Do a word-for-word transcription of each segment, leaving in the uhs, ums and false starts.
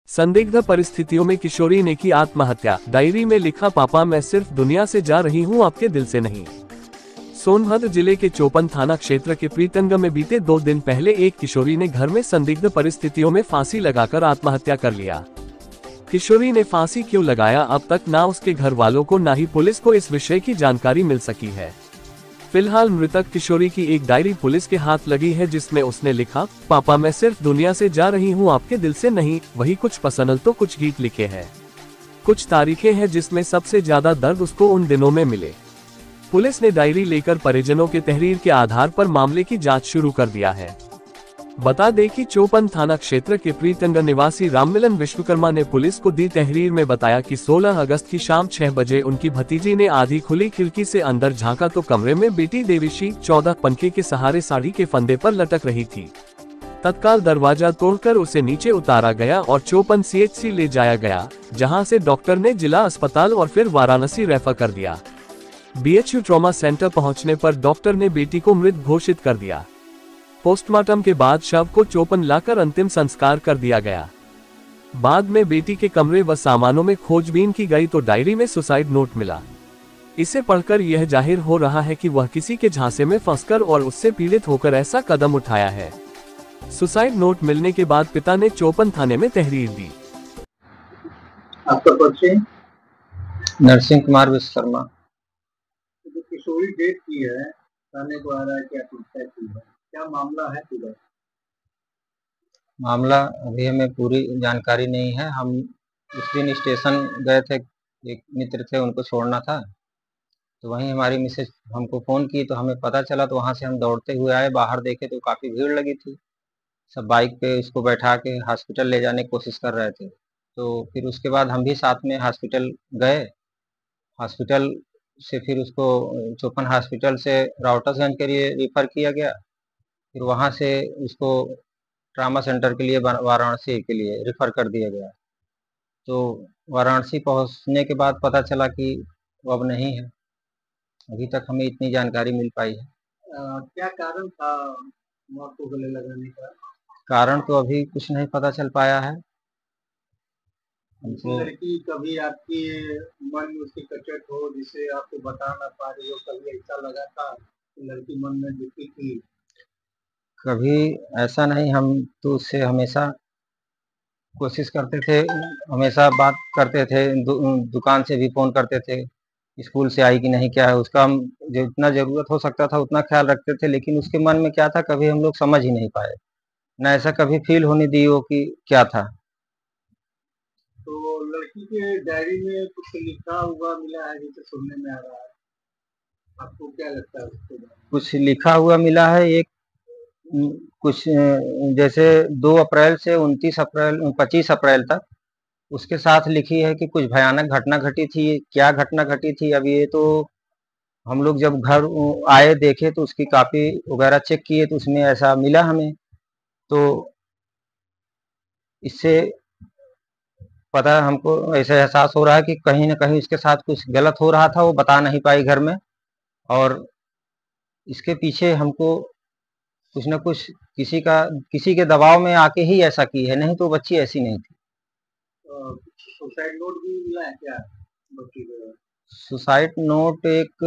संदिग्ध परिस्थितियों में किशोरी ने की आत्महत्या। डायरी में लिखा, पापा मैं सिर्फ दुनिया से जा रही हूं, आपके दिल से नहीं। सोनभद्र जिले के चोपन थाना क्षेत्र के प्रीतंगम में बीते दो दिन पहले एक किशोरी ने घर में संदिग्ध परिस्थितियों में फांसी लगाकर आत्महत्या कर लिया। किशोरी ने फांसी क्यों लगाया, अब तक ना उसके घर वालों को ना ही पुलिस को इस विषय की जानकारी मिल सकी है। फिलहाल मृतक किशोरी की एक डायरी पुलिस के हाथ लगी है, जिसमें उसने लिखा, पापा मैं सिर्फ दुनिया से जा रही हूं, आपके दिल से नहीं। वही कुछ पसंद तो कुछ गीत लिखे हैं, कुछ तारीखें हैं जिसमें सबसे ज्यादा दर्द उसको उन दिनों में मिले। पुलिस ने डायरी लेकर परिजनों के तहरीर के आधार पर मामले की जांच शुरू कर दिया है। बता दें कि चोपन थाना क्षेत्र के प्रीतंग निवासी राममिलन विश्वकर्मा ने पुलिस को दी तहरीर में बताया कि सोलह अगस्त की शाम छह बजे उनकी भतीजी ने आधी खुली खिड़की से अंदर झांका तो कमरे में बेटी देविशी चौदह पंखे के सहारे साड़ी के फंदे पर लटक रही थी। तत्काल दरवाजा तोड़कर उसे नीचे उतारा गया और चोपन सी एच सी ले जाया गया, जहां से डॉक्टर ने जिला अस्पताल और फिर वाराणसी रेफर कर दिया। B H U trauma centre पहुंचने पर डॉक्टर ने बेटी को मृत घोषित कर दिया। पोस्टमार्टम के बाद शव को चोपन लाकर अंतिम संस्कार कर दिया गया। बाद में बेटी के कमरे व सामानों में खोजबीन की गई तो डायरी में सुसाइड नोट मिला। इसे पढ़कर यह जाहिर हो रहा है कि वह किसी के झांसे में फंसकर और उससे पीड़ित होकर ऐसा कदम उठाया है। सुसाइड नोट मिलने के बाद पिता ने चोपन थाने में तहरीर दी। आपका परिचय? नरसिंह कुमार विश्वकर्मा। जो किशोरी डेट की है, थाने को आ रहा है कि आत्महत्या की है, क्या मामला है पूरा? मामला अभी हमें पूरी जानकारी नहीं है। हम उस दिन स्टेशन गए थे, एक मित्र थे, उनको छोड़ना था, तो वहीं हमारी मिसेज हमको फ़ोन की तो हमें पता चला, तो वहाँ से हम दौड़ते हुए आए। बाहर देखे तो काफ़ी भीड़ लगी थी, सब बाइक पे उसको बैठा के हॉस्पिटल ले जाने की कोशिश कर रहे थे। तो फिर उसके बाद हम भी साथ में हॉस्पिटल गए। हॉस्पिटल से फिर उसको चोपन हॉस्पिटल से राउटर्सगंज के लिए रेफ़र किया गया। फिर वहाँ से उसको ट्रामा सेंटर के लिए वाराणसी के लिए रेफ़र कर दिया गया। तो वाराणसी पहुँचने के बाद पता चला कि वो अब नहीं है। अभी तक हमें इतनी जानकारी मिल पाई है। आ, क्या कारण था मौत को गले लगाने का? कारण तो अभी कुछ नहीं पता चल पाया है। हमको लड़की कभी आपके मन में उसकी कचट हो जिसे आपको बता ना पा रही हो, कभी ऐसा लगा था लड़की मन में दुखी थी? कभी ऐसा नहीं, हम तो उससे हमेशा कोशिश करते थे, हमेशा बात करते थे, दु, दुकान से भी फ़ोन करते थे, स्कूल से आई कि नहीं, क्या है उसका, हम जितना ज़रूरत हो सकता था उतना ख्याल रखते थे, लेकिन उसके मन में क्या था कभी हम लोग समझ ही नहीं पाए, ना ऐसा कभी फील होने दी हो कि क्या था। तो लड़की के डायरी में कुछ लिखा हुआ मिला है जैसे सुनने में आ रहा है, आपको क्या लगता है उसके बारे में? कुछ लिखा हुआ मिला है, एक कुछ जैसे दो अप्रैल से उनतीस अप्रैल पच्चीस अप्रैल तक उसके साथ लिखी है कि कुछ भयानक घटना घटी थी। क्या घटना घटी थी अब ये तो हम लोग जब घर आए देखे तो उसकी कापी वगैरह चेक किए तो उसमें ऐसा मिला हमें। तो इससे पता हमको ऐसा एहसास हो रहा है कि कहीं ना कहीं उसके साथ कुछ गलत हो रहा था, वो बता नहीं पाई घर में, और इसके पीछे हमको कुछ न कुछ किसी का किसी के दबाव में आके ही ऐसा की है, नहीं तो बच्ची ऐसी नहीं थी। सुसाइड नोट भी मिला है क्या बच्ची को? सुसाइड नोट एक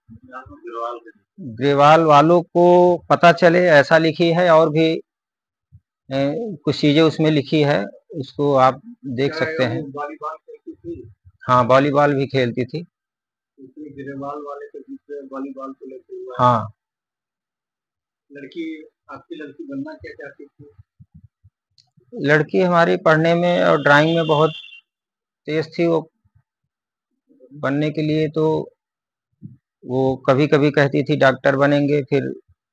ग्रेवाल वालों को पता चले ऐसा लिखी है, और भी कुछ चीजें उसमें लिखी है, उसको आप देख सकते हैं। वॉलीबॉल खेलती थी? हाँ, वॉलीबॉल भी खेलती थी। ग्रेवाल वाले के बीच में वॉलीबॉल को लेते हुए। हाँ। लड़की, आपकी लड़की बनना क्या चाहती थी? लड़की हमारी पढ़ने में और ड्राइंग में बहुत तेज थी। वो बनने के लिए तो वो कभी कभी कहती थी डॉक्टर बनेंगे, फिर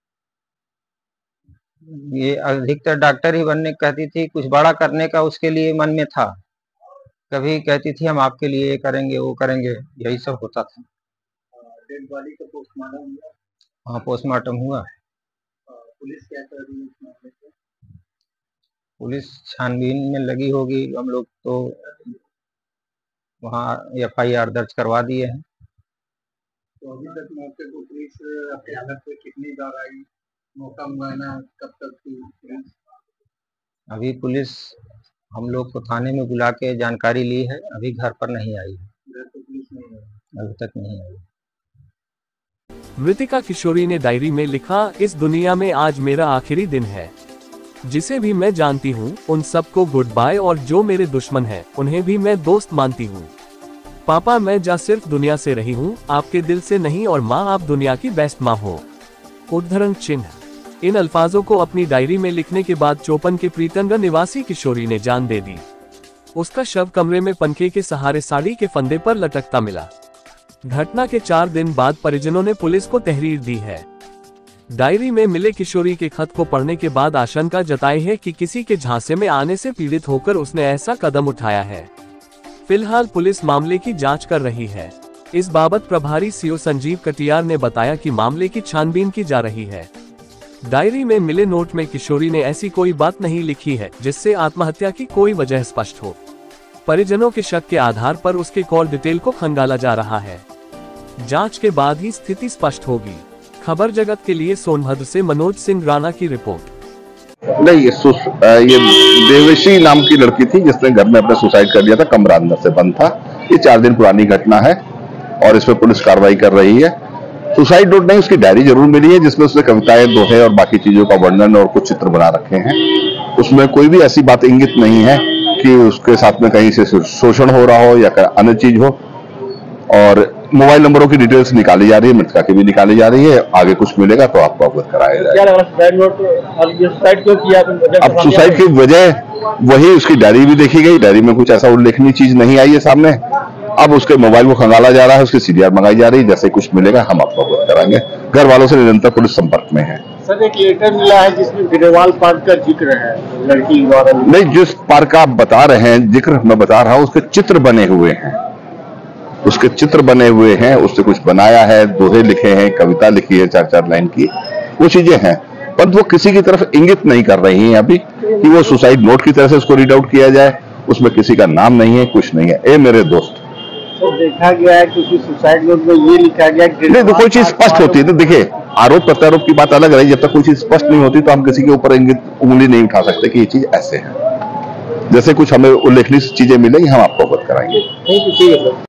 ये अधिकतर डॉक्टर ही बनने कहती थी, कुछ बड़ा करने का उसके लिए मन में था। कभी कहती थी हम आपके लिए ये करेंगे वो करेंगे, यही सब होता था। डेड बॉडी का पोस्टमार्टम हुआ? हाँ, पोस्टमार्टम हुआ। पुलिस क्या कर रही है इस मामले में? पुलिस छानबीन में लगी होगी, हम लोग तो वहाँ एफ आई आर दर्ज करवा दिए हैं। तो अभी तक मौके को पुलिस आपके हालत पे कितनी बार आई, मौका मुआयना कब तक थी पुलिस? अभी पुलिस हम लोग को थाने में बुला के जानकारी ली है, अभी घर पर नहीं आई है, अभी तक नहीं आई। मृतिका किशोरी ने डायरी में लिखा, इस दुनिया में आज मेरा आखिरी दिन है। जिसे भी मैं जानती हूँ उन सबको गुड बाय, और जो मेरे दुश्मन हैं उन्हें भी मैं दोस्त मानती हूँ। पापा मैं जा सिर्फ दुनिया से रही हूँ, आपके दिल से नहीं, और माँ आप दुनिया की बेस्ट माँ हो। उद्धरण चिन्ह। इन अल्फाजों को अपनी डायरी में लिखने के बाद चोपन के प्रीतंग निवासी किशोरी ने जान दे दी। उसका शव कमरे में पंखे के सहारे साड़ी के फंदे पर लटकता मिला। घटना के चार दिन बाद परिजनों ने पुलिस को तहरीर दी है। डायरी में मिले किशोरी के खत को पढ़ने के बाद आशंका जताई है कि किसी के झांसे में आने से पीड़ित होकर उसने ऐसा कदम उठाया है। फिलहाल पुलिस मामले की जांच कर रही है। इस बाबत प्रभारी सीओ संजीव कटियार ने बताया कि मामले की छानबीन की जा रही है। डायरी में मिले नोट में किशोरी ने ऐसी कोई बात नहीं लिखी है जिससे आत्महत्या की कोई वजह स्पष्ट हो। परिजनों के शक के आधार पर उसके कॉल डिटेल को खंगाला जा रहा है। जांच के बाद ही स्थिति स्पष्ट होगी। खबर जगत के लिए सोनभद्र से मनोज सिंह राणा की रिपोर्ट। नहीं, ये ये देवेशी नाम की लड़की थी जिसने घर में अपने सुसाइड कर लिया था। कमरा अंदर से बंद था। ये चार दिन पुरानी घटना है और इस पर पुलिस कार्रवाई कर रही है। सुसाइड नोट नहीं, उसकी डायरी जरूर मिली है जिसमें उसने कविताएं, दोहे और बाकी चीजों का वर्णन और कुछ चित्र बना रखे हैं। उसमें कोई भी ऐसी बात इंगित नहीं है कि उसके साथ में कहीं से शोषण हो रहा हो या अन्य चीज हो। और मोबाइल नंबरों की डिटेल्स निकाली जा रही है, मृतका की भी निकाली जा रही है। आगे कुछ मिलेगा तो आपको अवगत कराया जाएगा। अब सुसाइड की वजह वही उसकी डायरी भी देखी गई, डायरी में कुछ ऐसा उल्लेखनीय चीज नहीं आई है सामने। अब उसके मोबाइल को खंगाला जा रहा है, उसकी सीडीआर मंगाई जा रही है। जैसे कुछ मिलेगा हम आपको अवगत कराएंगे। घर वालों से निरंतर पुलिस संपर्क में है। सर एक लेटर मिला है जिसमें गिरवाल पार्क का जिक्र है लड़की द्वारा। नहीं, जिस पार्क का आप बता रहे हैं, जिक्र मैं बता रहा हूँ, उसके चित्र बने हुए हैं। उसके चित्र बने हुए हैं, उससे कुछ बनाया है, दोहे लिखे हैं, कविता लिखी है चार चार लाइन की, वो चीजें हैं। पर वो किसी की तरफ इंगित नहीं कर रही हैं अभी कि वो सुसाइड नोट की तरह से उसको रीड आउट किया जाए। उसमें किसी का नाम नहीं है, कुछ नहीं है। ए मेरे दोस्त, तो देखा गया है क्योंकि सुसाइड नोट में ये लिखा गया कि नहीं, तो कोई चीज स्पष्ट होती है तो देखिए, आरोप प्रत्यारोप की बात अलग रही। जब तक कोई चीज स्पष्ट नहीं होती तो हम किसी के ऊपर इंगित उंगली नहीं उठा सकते कि ये चीज ऐसे है। जैसे कुछ हमें उल्लेखनीय चीजें मिलेंगी हम आपको अवगत कराएंगे। ठीक है सर।